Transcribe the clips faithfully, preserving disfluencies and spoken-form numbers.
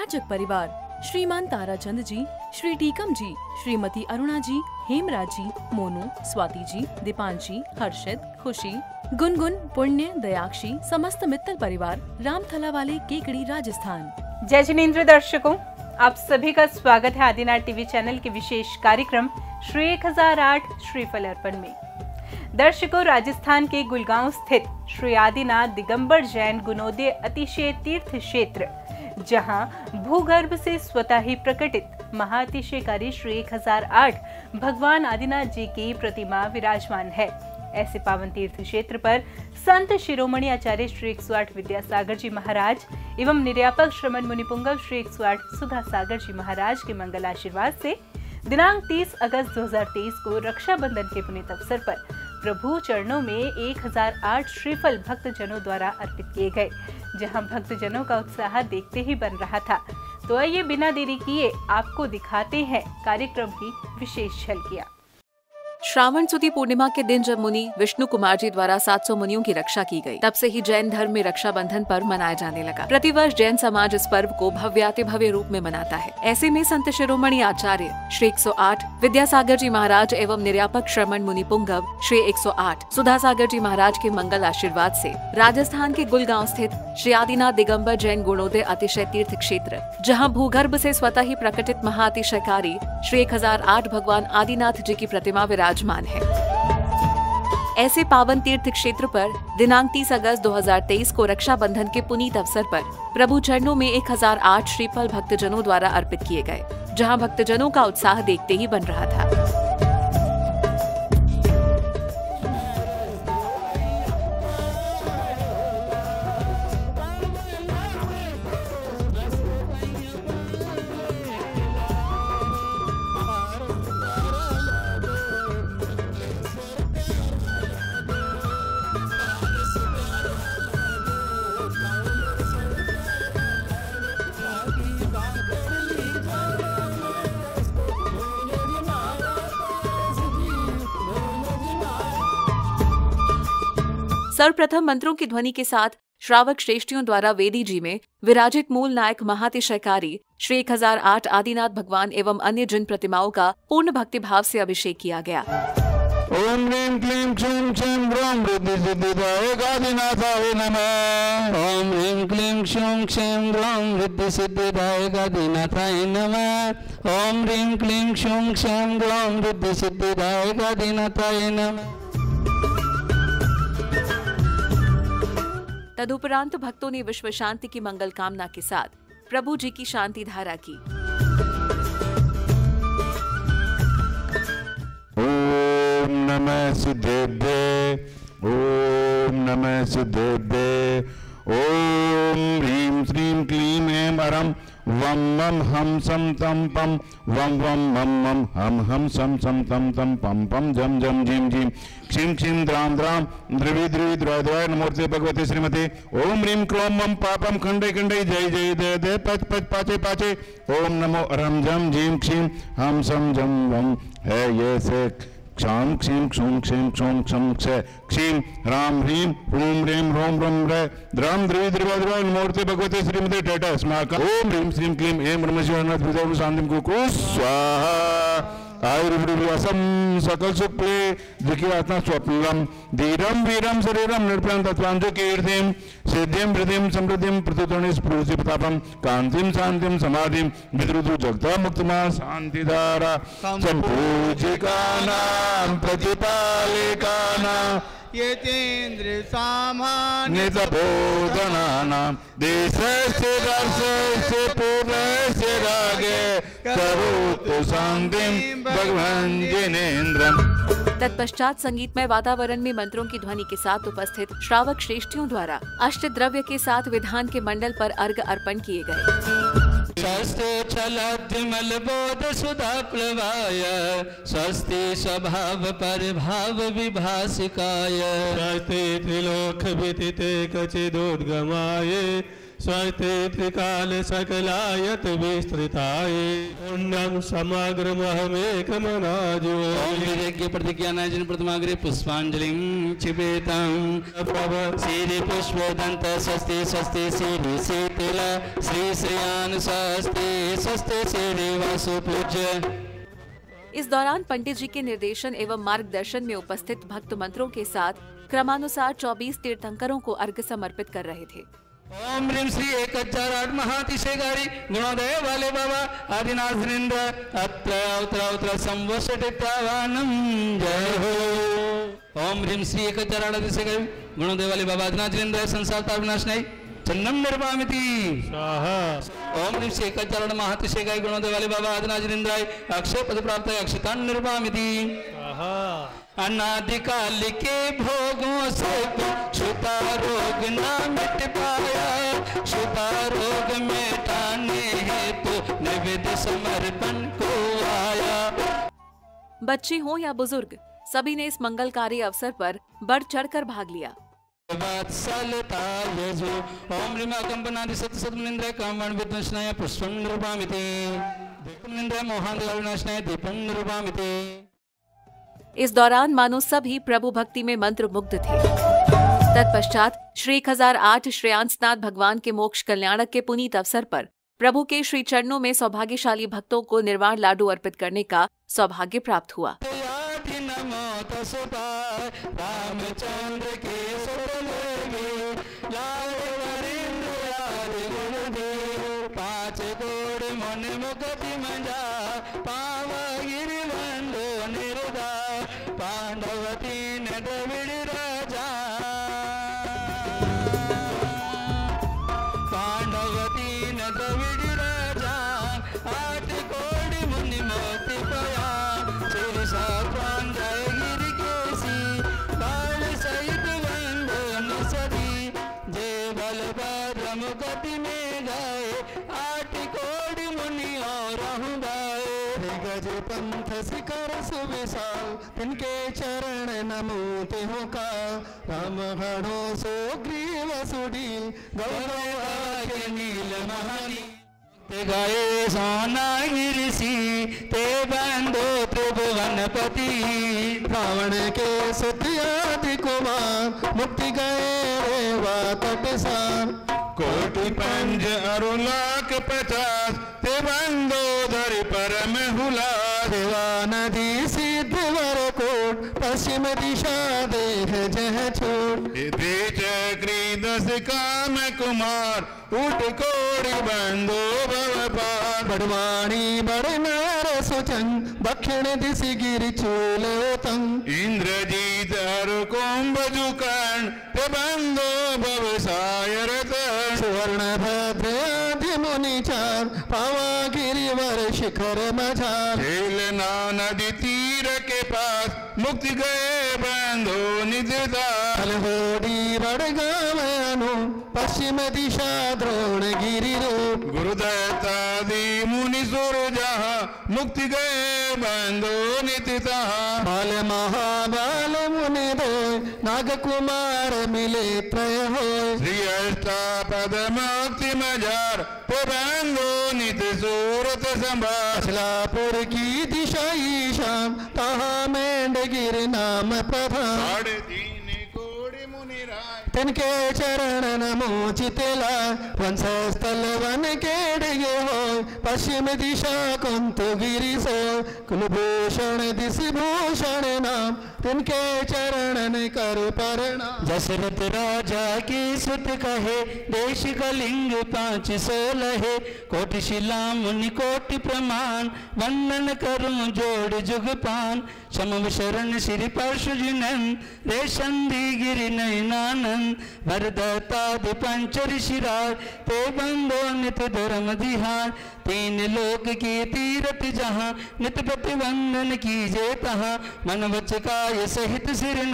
याचक परिवार श्रीमान ताराचंद जी, श्री टीकम जी, श्रीमती अरुणा जी, हेमराज जी, मोनू, स्वाति जी, दीपांशी, हर्षित, खुशी, गुनगुन, पुण्य, दयाक्षी, समस्त मित्तल परिवार रामथला वाले केकड़ी राजस्थान। जय जिनेंद्र दर्शकों, आप सभी का स्वागत है आदिनाथ टीवी चैनल के विशेष कार्यक्रम श्री एक हजार आठ श्रीफल अर्पण में। दर्शकों, राजस्थान के गुलगांव स्थित श्री आदिनाथ दिगंबर जैन गुणोदय अतिशय तीर्थ क्षेत्र, जहां भूगर्भ से स्वतः ही प्रकटित महाअतिशयकारी श्री एक हजार आठ भगवान आदिनाथ जी की प्रतिमा विराजमान है। ऐसे पावन तीर्थ क्षेत्र पर संत शिरोमणि आचार्य श्री एक सौ आठ विद्यासागर जी महाराज एवं निर्यापक श्रमण मुनिपुंगव श्री एक सौ आठ सुधा सागर जी महाराज के मंगल आशीर्वाद से दिनांक तीस अगस्त दो हजार तेईस को रक्षाबंधन के पुनीत अवसर पर प्रभु चरणों में एक हजार आठ श्रीफल भक्तजनों द्वारा अर्पित किए गए, जहां भक्तजनों का उत्साह देखते ही बन रहा था। तो आइए बिना देरी किए आपको दिखाते हैं कार्यक्रम की विशेष झलकियां। श्रावण सुदी पूर्णिमा के दिन जब मुनि विष्णु कुमार जी द्वारा सात सौ मुनियों की रक्षा की गई, तब से ही जैन धर्म में रक्षाबंधन पर्व मनाया जाने लगा। प्रतिवर्ष जैन समाज इस पर्व को भव्याति भव्य रूप में मनाता है। ऐसे में संत शिरोमणि आचार्य श्री एक सौ आठ विद्यासागर जी महाराज एवं निर्यापक श्रमण मुनि पुंगव श्री एक सौ आठ सुधा सागर जी महाराज के मंगल आशीर्वाद से राजस्थान के गुलगांव स्थित श्री आदिनाथ दिगंबर जैन गुणोदय अतिशय तीर्थ क्षेत्र, जहाँ भूगर्भ से स्वतः ही प्रकटित महाअतिशयकारी श्री एक हजार आठ भगवान आदिनाथ जी की प्रतिमा विराजमान है। ऐसे पावन तीर्थ क्षेत्र पर दिनांक तीस अगस्त दो हजार तेईस को रक्षाबंधन के पुनीत अवसर पर प्रभु चरणों में एक हजार आठ श्रीफल भक्तजनों द्वारा अर्पित किए गए, जहां भक्तजनों का उत्साह देखते ही बन रहा था। सर्वप्रथम मंत्रों की ध्वनि के साथ श्रावक श्रेष्ठियों द्वारा वेदी जी में विराजित मूल नायक महातिशयकारी श्री एक हजार आठ आदिनाथ भगवान एवं अन्य जिन प्रतिमाओं का पूर्ण भक्ति भाव से अभिषेक किया गया। ओम ह्रीं क्लीं क्षूं क्षीं ह्रूं वृद्धि सिद्धिदायक आदिनाथाय नमः। ओम ह्रीं क्लीं क्षूं क्षीं ह्रूं वृद्धि सिद्धिदायक आदिनाथाय नमः। ओम ह्रीं क्लीं क्षूं क्षीं ह्रूं वृद्धि सिद्धिदायक आदिनाथाय नमः। तदुपरांत भक्तों ने विश्व शांति की मंगल कामना के साथ प्रभु जी की शांति धारा की। ओम नमः सिद्धेभ्ये, ओम नमः सिद्धेभ्ये। ओम ह्रीं श्रीं क्लीं ऐं हरं वम वम हम सम तम पम वम वम मम मम हम हम सम सम तम तम पम पम जम जम जिम जिम क्षीम क्षीम द्राम द्राम द्रवि द्रवि द्रय द्रय नमोर्ते भगवते श्रीमते। ओम ह्रीं क्लों मम पापम खंडे खंडे जय जय दे दे पच पच पाचे पाचे। ओम नमो रम जम जिम क्षीम हम सम जम वम है ये से क्षाम क्षीम क्षूम क्षीम क्षोम क्षम क्षय क्षीम राम ह्रीं ह्रूं ह्रीं ह्रों ह्रम ह्रय द्रम द्रवि द्रव द्रव नमोर्ते भगवते श्रीमते टट स्माक। ओम ह्रीं श्रीं क्लीं ऐं ब्रह्मशिवानाथ विद्यावु शांतिं कुकु स्वाहा। आयुर्वृद्धिवासम सकल सुप्ले जिकी आत्मा स्वप्नम धीरम वीरम शरीरम निर्प्राण तत्वांजो कीर्तिम सिद्धिम वृद्धिम समृद्धिम प्रतितोणि स्फूर्ति प्रतापम कांतिम शांतिम समाधिम विद्रुतु जगता मुक्तमा शांतिधारा संपूजिकानां प्रतिपालिकानां यतेन्द्र सामान्य बोधनानां देशस्य दर्शस्य पूर्णस्य रागे करोतु शांतिं भगवान जिनेन्द्रम। तत्पश्चात संगीतमय वातावरण में मंत्रों की ध्वनि के साथ उपस्थित श्रावक श्रेष्ठियों द्वारा अष्ट द्रव्य के साथ विधान के मंडल पर अर्घ अर्पण किए गए। स्वस्ति चलाद्विमल बोध सुधा प्लवाय स्वस्ति स्वभाव परिभाव विभासिकाय स्वस्ति त्रिलोक विदिते कचिदोद्गमाय स्वस्ति त्रिकाल सकलायत विस्तृताय पुण्यं समग्रमहमेकमनाजो ओम विज्ञ प्रतिज्ञानाय जिन प्रतिमाग्रे पुष्पांजलिं क्षिपेतं प्रभ श्री पुष्पदंत स्वस्ति स्वस्ति श्री शीतल श्री श्रियान स्वस्ति स्वस्ति श्री वासु पूज्य। इस दौरान पंडित जी के निर्देशन एवं मार्गदर्शन में उपस्थित भक्त मंत्रों के साथ क्रमानुसार चौबीस तीर्थंकरों को अर्घ्य समर्पित कर रहे थे। ओम ह्रीं श्री एक हजार आठ महातिशयकारी गुणोदय वाले बाबा आदिनाथ सुरेंद्र अत्र अवतर अवतर संवत्सरितावानम जय हो। ओम ह्रीं श्री एक हजार आठ अतिशयकारी गुणोदय वाले बाबा आदिनाथ सुरेंद्र संसार ताप विनाशनाय चन्नम निर्वामिति स्वाहा। ओम ह्रीं श्री एक हजार आठ महातिशयकारी गुणोदय वाले बाबा आदिनाथ सुरेंद्राय अक्षय पद प्राप्त अक्षतान निर्वामिति स्वाहा। अनादिकाल के भोगों से छुपा रोग ना मिट पाया, छुपा रोग मिटाने हेतु निवेद्य समर्पण को आया। बच्चे हो या बुजुर्ग, सभी ने इस मंगलकारी अवसर पर बढ़ चढ़कर भाग लिया। ओम ह्रीं कंपनादि सत सतमनिंद्राय कामण विध्वंसनाय पुष्पं निर्वामिति दीपनिंद्राय मोहांधकार विनाशनाय दीपं निर्वामिति। इस दौरान मानो सभी प्रभु भक्ति में मंत्र मुग्ध थे। तत्पश्चात श्री एक हजार आठ श्रेयांसनाथ भगवान के मोक्ष कल्याणक के पुनीत अवसर पर प्रभु के श्री चरणों में सौभाग्यशाली भक्तों को निर्वाण लाडू अर्पित करने का सौभाग्य प्राप्त हुआ। रामचंद्र के पाँच गोड़ मन मुगति मंजा पावगिरि बंदो निर्दा पांडवती नडविड़ राजा पांडवती नडविड़ राजा आठ कोड़ी मुनि मोति पया श्री सात्वान जय गिरि केसी काल सहित बंदो निसदी जय बलभद्र मुगति में गए आठ कोड़ी मुनि और गज पंथ शिखर सुविशाल तिनके चरण नमोते हो का राम हणो सो ग्रीव सुडील गौरव नील महानी ते गाये सोना गिरिसी ते बंदो त्रिभुवनपति रावण के सत्यादि कुमार मुक्ति गए रेवा तटसार कोटि पंज अरु लाख पचास ते बंदो धरि परम हुला देवा नदी सिद्ध वर कोट पश्चिम दिशा देह जह छोड़ चक्री दस काम कुमार उठ कोड़ी बंदो भव पार बड़वाणी बड़नार सुचन दक्षिण दिशि गिरि चूलोतंग इंद्रजीत अरु कुंभजु कर्ण ते बंदो भव सायरत सुवर्ण भद्र आदि मुनि चार पावा गिरिवर शिखर मझार झेलना नदी तीर के पास मुक्ति गए बंदो निजदार होड़ी बड़गावनु पश्चिम दिशा द्रोण गिरि रूप गुरुदत्तादि मुनि सुर जहाँ मुक्ति गए बंदो नितिता बाल महाबाल मुनि दो नाग कुमार मिले त्रय हो श्री अष्टापद मुक्ति मजार ते बंदो नित सूरत संभालापुर की दिशा ईशान तहाँ मेंढगिर नाम प्रधान साढ़े तीन कोड़ी मुनि राय तिनके चरण नमोचितला वंशस्थल वन के डिगे हो पश्चिम दिशा कुंतु गिरि सो कुलभूषण दिशि भूषण नाम तिनके चरण कर प्रणाम दशरथ राजा की सुत कहे देश कलिंग पांच सोलह कोटि शिला मुनि कोटि प्रमाण वंदन करूं जोड़ जुग पान समव शरण श्री परशुजिनन रेशम दी गिरि नयनानंद वरदत्तादि पंच ऋषिराज ते बंदो नित धर्म दिहार तीन लोक की तीरथ जहाँ नित प्रतिबंधन कीजे तहाँ मन वच काय सहित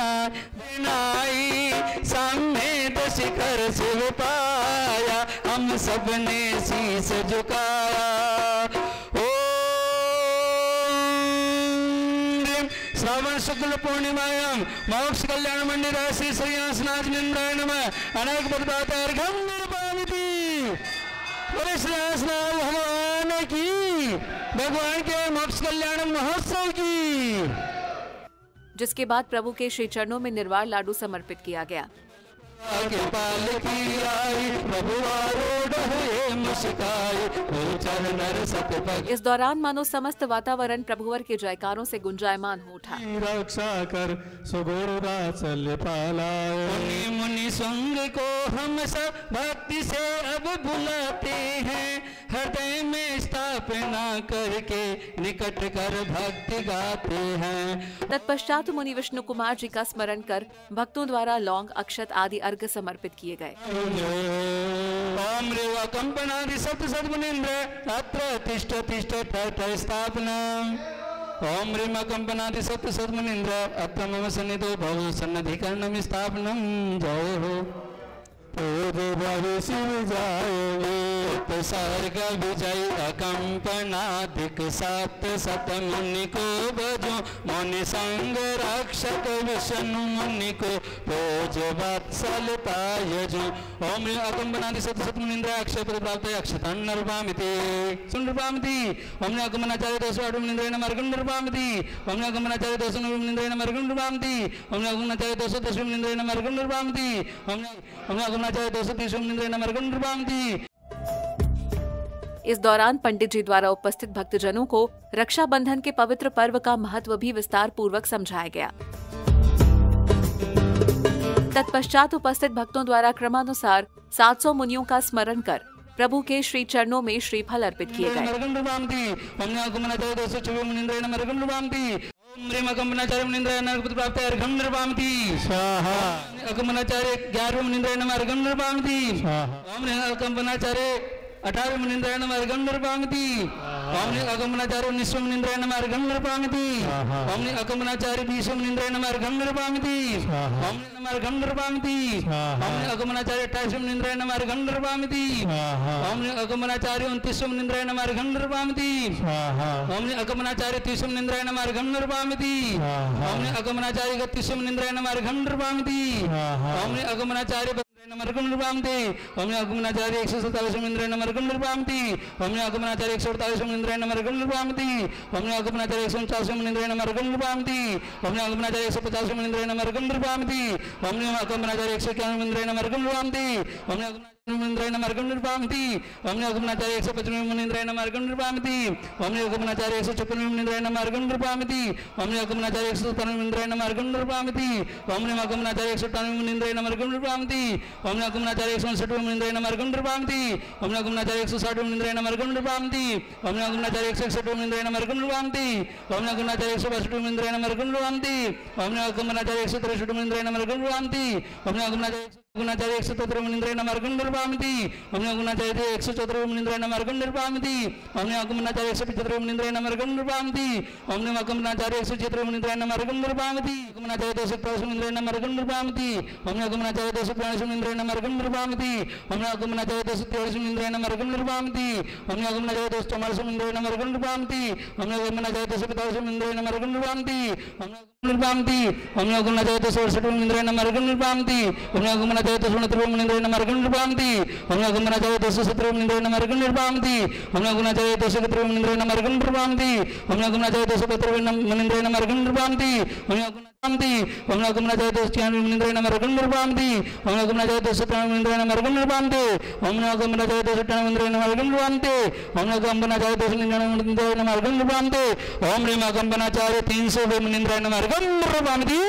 सिरनाई सामने शिखर शिव पाया हम सबने शीस झुकाया। श्रावण शुक्ल पूर्णिमायां मोक्ष कल्याण मंदिर श्री श्रेयांसनाथ निंदाय नमः अनेक बदबातार्घम निर्वामिति बोले श्री हंसनाथ भगवान की, भगवान के मोक्ष कल्याण महोत्सव की। जिसके बाद प्रभु के श्री चरणों में निर्वाण लाडू समर्पित किया गया। इस दौरान मानो समस्त वातावरण प्रभुवर के जयकारों से गुंजायमान हो उठा। रक्षा कर सुगुरु पाला, मुनि मुनि संग को हम सब भक्ति से अब बुलाते हैं, हृदय में स्थापना करके निकट कर भक्ति गाते हैं। तत्पश्चात मुनि विष्णु कुमार जी का स्मरण कर भक्तों द्वारा लौंग, अक्षत आदि अर्घ्य समर्पित किए गए। ओम रेवा कंपनादि सप्त सद्मुनीन्द्र अत्र तिष्ठ तिष्ठ ठठ स्थापना। ओम रेमा कंपनादि सप्त सद्मुनीन्द्र अत्र मम सन्निधो भव सन्निधिकरणं स्थापनं। जय हो सर्ग विजय अकंपनादिक सत सत मुनि को भजो, मुनि संग रक्षक विष्णु मुनि को पूज वत्सलता यजो। ओम अकंपनादि सत सत मुनीन्द्र अक्षय पद प्राप्त अक्षतं नृपामिति सुनृपामिति। ओम अकंपनाचार्य दोष अटु मुनीन्द्रेण मार्गं नृपामिति। ओम अकंपनाचार्य दोष मुनीन्द्रेण मार्गं नृपामिति। ओम अकंपनाचार्य दोष दश मुनीन्द्रेण मार्गं नृपामिति। ओम अकंपनाचार्य दोष तीस मुनीन्द्रेण मार्गं नृपामिति। इस दौरान पंडित जी द्वारा उपस्थित भक्तजनों को रक्षाबंधन के पवित्र पर्व का महत्व भी विस्तार पूर्वक समझाया गया। तत्पश्चात उपस्थित भक्तों द्वारा क्रमानुसार सात सौ मुनियों का स्मरण कर प्रभु के श्री चरणों में श्रीफल अर्पित किए गए। अठारह मुनीन्द्रेण मार्गं नृपामिति। ओमने अगमनाचार्य उन्नीस मुनीन्द्रेण मार्गं नृपामिति। ओमने अगमनाचार्य बीस मुनीन्द्रेण मार्गं नृपामिति। ओमने मार्गं नृपामिति। ओमने अगमनाचार्य अट्ठाईस मुनीन्द्रेण मार्गं नृपामिति। ओमने अगमनाचार्य उनतीस मुनीन्द्रेण मार्गं नृपामिति। ओमने अगमनाचार्य तीस मुनीन्द्रेण मार्गं नृपामिति। ओमने अगमनाचार्य इकतीस मुनीन्द्रेण मार्गं नृपामिति। ओमने अगमनाचार्य मार्गं नृपामिति। ओमने अगमनाचार्य एक सौ सत्ताईस मुनीन्द्रेण मार्गं नृपामिति। ओमने अगमनाचार्य एक सौ अड़तालीस मुनीन्द्रेण मार्गं नृपामिति। ओमने अगमनाचार्य एक सौ उनचास मुनीन्द्रेण मार्गं नृपामिति। ओमने अगमनाचार्य एक सौ पचास मुनीन्द्रेण मार्गं नृपामिति। ओमने अगमनाचार्य एक सौ इक्यावन मुनीन्द्रेण मार्गं नृपामिति। ओमने मुनीन्द्रेण मार्गं नृपामिति। ओमने अगमनाचार्य एक सौ पचपन मुनीन्द्रेण मार्गं नृपामिति। ओमने अगमनाचार्य एक सौ छप्पन मुनीन्द्रेण मार्गं नृपामिति। ओमने अगमनाचार्य एक सौ सत्तावन मुनीन्द्रेण मार्गं नृपामिति। ओमने अगमनाचार्य एक सौ अट्ठानवे मुनीन्द्रेण मार्गं नृपामिति। ओमने अगमनाचार्य एक सौ उनसठ मुनीन्द्रेण मार्गं नृपामिति। ओमने अगमनाचार्य एक सौ साठ मुनीन्द्रेण मार्गं नृपामिति। ओमने अगमनाचार्य एक सौ इकसठ मुनीन्द्रेण मार्गं नृपामिति। ओमने अगमनाचार्य एक सौ बासठ मुनीन्द्रेण मार्गं नृपामिति। ओमने अगमनाचार्य एक सौ तिरसठ मुनीन्द्रेण मार्गं नृपामिति। ओमने अगमनाचार्य एक सौ सत्रह मुनीन्द्रेण मार्गं नृपामिति। ओमने अगमनाचार्य एक सौ चौदह मुनीन्द्रेण मार्गं नृपामिति। ओमने अगमनाचार्य एक सौ पचहत्तर मुनीन्द्रेण मार्गं नृपामिति। ओमने अगमनाचार्य एक सौ छिहत्तर मुनीन्द्रेण मार्गं नृपामिति। अगमनाचार्य दो सौ इकतालीस मुनीन्द्रेण मार्गं नृपामिति। ओमने अगमनाचार्य दो सौ बयालीस मुनीन्द्रेण मार्गं नृपामिति। ओमने अगमनाचार्य दो सौ तिरालीस मुनीन्द्रेण मार्गं नृपामिति। ओमने अगमनाचार्य दो सौ चौवालीस मुनीन्द्रेण मार्गं नृपामिति। ओमने अगमनाचार्य दो सौ पैंतालीस मुनीन्द्रेण मार्गं नृपामिति। नृपामिति। ओमने अगमनाचार्य दो सौ अड़सठ मुनीन्द्रेण मार्गं नृपामिति। ओमने अगमनाचार्य दो सौ उनहत्तर मुनीन्द्रेण मार्गं नृपामिति। ओमने अगमनाचार्य दो सौ सत्रह मुनीन्द्रेण मार्गं नृपामिति। ओमने अगमनाचार्य दो सौ इकहत्तर मुनीन्द्रेण मार्गं नृपामिति। ओमने अगमनाचार्य दो सौ बहत्तर मुनीन्द्रेण मार्गं नृपामिति। ओमने ओमने अगमनाचार्य दो सौ छियानवे मुनीन्द्रेण मार्गं नृपामिति। ओमने अगमनाचार्य दो सौ सत्तानवे मुनीन्द्रेण मार्गं नृपामिति। ओमने अगमनाचार्य दो सौ अट्ठानवे मुनीन्द्रेण मार्गं नृपामिति। ओमने अगमनाचार्य दो सौ निन्यानवे मुनीन्द्रेण मार्गं नृपामिति। ओम ह्रीं अगमनाचार्य तीन सौ मुनीन्द्रेण मार्गं नृपामिति।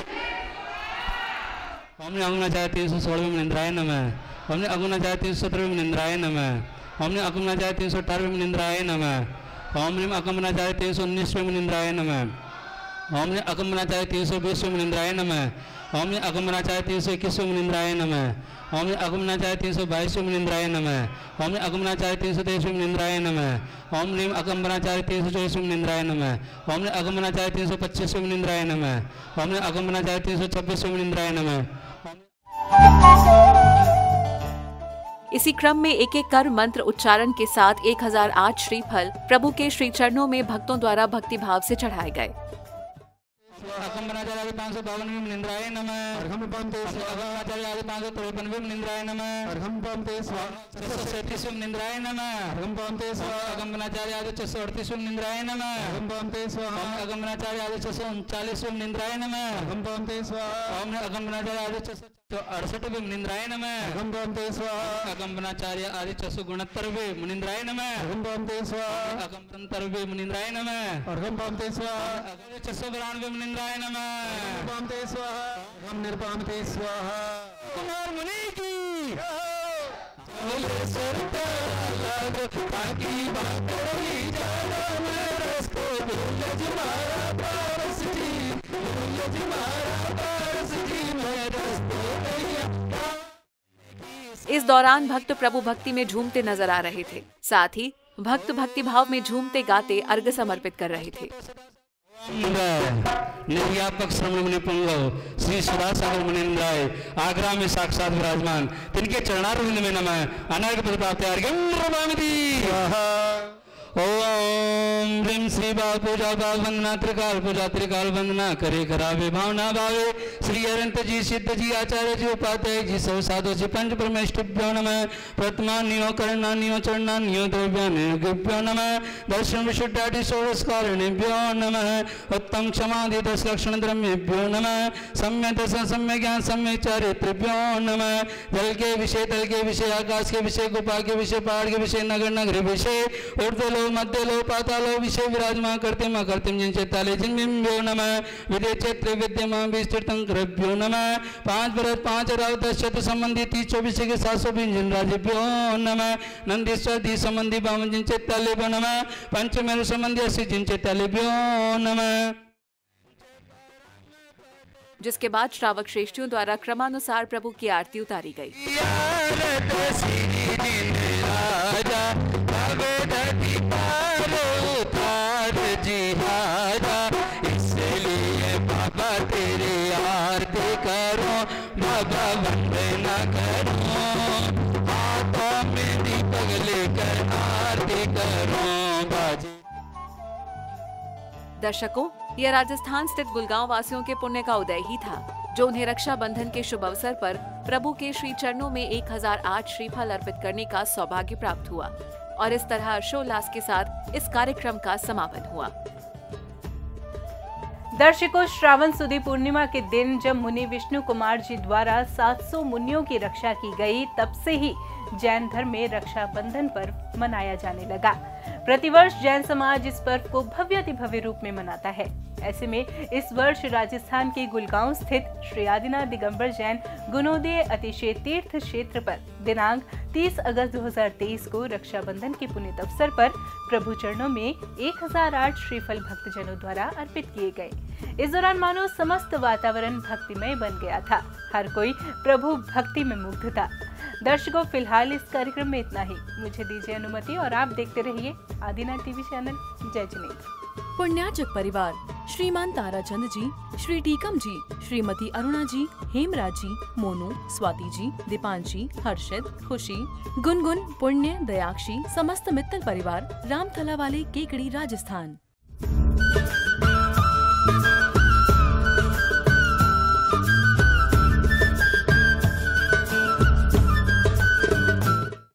ओमने अगमनाचार्य तीन सौ सोलह मुनीन्द्राय नमः। ओमने अगमनाचार्य तीन सौ सत्रह मुनीन्द्राय नमः। ओमने अगमनाचार्य तीन सौ अठारह मुनीन्द्राय नमः। ओम ह्रीं अगमनाचार्य तीन सौ उन्नीस मुनीन्द्राय नमः। ओमने अगमनाचार्य तीन सौ बीस मुनीन्द्राय नमः। ओमने अगमनाचार्य तीन सौ इक्कीस मुनीन्द्राय नमः। ओमने अगमनाचार्य तीन सौ बाईस मुनीन्द्राय नमः। ओमने अगमनाचार्य तीन सौ तेईस मुनीन्द्राय नमः। ओम ह्रीं अगमनाचार्य तीन सौ चौबीस मुनीन्द्राय नमः। ओमने अगमनाचार्य तीन सौ पच्चीस मुनीन्द्राय नमः। ओमने अगमनाचार्य तीन सौ छब्बीस मुनीन्द्राय नमः। इसी क्रम में एक एक कर मंत्र उच्चारण के साथ एक हजार आठ श्रीफल प्रभु के श्री चरणों में भक्तों द्वारा भक्ति भाव से चढ़ाए गए। अकम्बनाचार्य आदि पाँच सौ बावनवे मनिंद्राय नमः। अर्घम पामते स्वाहा। अकम्बनाचार्य आदि पाँच सौ तिरपनवे मनिंद्राय नमः। अर्घम पामते स्वाहा। छह सौ सैंतीसवें मनिंद्राय नमः। अर्घम पामते स्वाहा। अकम्बनाचार्य आदि छह सौ अड़तीसवें मनिंद्राय नमः। अर्घम पामते स्वाहा। अकम्बनाचार्य आदि छह सौ उनचालीसवें मनिंद्राय नमः। अर्घम पामते स्वाहा। ओम अकम्बनाचार्य आदि छह सौ अड़सठवें मनिंद्राय नमः। अर्घम पामते स्वाहा। अकम्बनाचार्य आदि छह सौ उनहत्तरवें मनिंद्राय नमः। अर्घम पामते स्वाहा। अकम्बनाचार्य मनिंद्राय नमः। अर्घम पामते स्वाहा। छह सौ बानवे मनिंद्राय नमः। अर्घम पामते स्वाहा। अर्घम निर्पामते स्वाहा। कुमार मुनि की इस दौरान भक्त प्रभु भक्ति में झूमते नजर आ रहे थे। साथ ही भक्त भक्ति भाव में झूमते गाते अर्घ्य समर्पित कर रहे थे। निर्व्यापक श्रवण मुनि पुंगव श्री सुधासागर मुनिंद्राय आगरा में साक्षात विराजमान तिनके चरणारविंद में नमः। अनर्घ्य पद प्राप्त अर्घ्यम प्रभामति। ओम ह्रीं श्री बाल पूजा बाल वंदना त्रिकाल पूजा त्रिकाल वंदना करे करावे भावना भावे श्री अनंत जी सिद्ध जी आचार्य जी उपाध्याय जी सौ साधु जी पंच परमेष्ठिभ्यो नमः। प्रथमा नियो करना नियो चरणा नियो द्रव्याभ्यो नमः। दर्शन विशुद्धादि षोडशकारिणेभ्यो नमः। उत्तम क्षमादि दश लक्षण द्रव्येभ्यो नमः। सम्यक दर्शन सम्यक ज्ञान सम्यक चारित्र्यभ्यो नमः। जल के विषय तल के विषय आकाश के विषय गुफा के विषय पहाड़ के विषय नगर नगर विषय ऊर्ध्व मध्य लो पातालो विषय विराजमान करते मां करते जिन चेताले जिन्भ्यो नमः। विदे क्षेत्र विद्यमान विस्तृतं कृभ्यो नमः। पांच व्रत पांच राव दस शत संबंधी तीस चौबीस के सात सौ जिन राजेभ्यो नमः। नंदीश्वर दी संबंधी बावन जिन चेताले नमः। पंचमेरु संबंधी अस्सी जिन चेतालेभ्यो नमः। जिसके बाद श्रावक श्रेष्ठियों द्वारा क्रमानुसार प्रभु की आरती उतारी गई। इसलिए बाबा तेरी आरती करो बाबा वंदना करो हाथों में दीपक लेकर आरती करो बाजी। दर्शकों, यह राजस्थान स्थित गुलगांव वासियों के पुण्य का उदय ही था, जो उन्हें रक्षाबंधन के शुभ अवसर पर प्रभु के श्री चरणों में एक हजार आठ श्रीफल अर्पित करने का सौभाग्य प्राप्त हुआ और इस तरह हर्षोल्लास के साथ इस कार्यक्रम का समापन हुआ। दर्शकों, श्रावण सुदी पूर्णिमा के दिन जब मुनि विष्णु कुमार जी द्वारा सात सौ मुनियों की रक्षा की गई, तब से ही जैन धर्म में रक्षाबंधन पर्व मनाया जाने लगा। प्रतिवर्ष जैन समाज इस पर्व को भव्याति भव्य रूप में मनाता है। ऐसे में इस वर्ष राजस्थान के गुलगांव स्थित श्री आदिनाथ दिगंबर जैन गुणोदय अतिशय तीर्थ क्षेत्र पर दिनांक तीस अगस्त दो हज़ार तेईस को रक्षाबंधन के पुनीत अवसर पर प्रभु चरणों में एक हजार आठ श्रीफल भक्तजनों द्वारा अर्पित किए गए। इस दौरान मानो समस्त वातावरण भक्तिमय बन गया था। हर कोई प्रभु भक्ति में मुग्ध था। दर्शकों, फिलहाल इस कार्यक्रम में इतना ही। मुझे दीजिए अनुमति और आप देखते रहिए आदिनाथ टीवी चैनल। जय जिनेन्द्र। पुण्याचक परिवार श्रीमान ताराचंद जी, श्री टीकम जी, श्रीमती अरुणा जी, हेमराज जी, मोनू, स्वाति जी, दीपांशी, हर्षित, खुशी, गुनगुन, पुण्य, दयाक्षी, समस्त मित्तल परिवार, रामथला वाले केकड़ी, राजस्थान।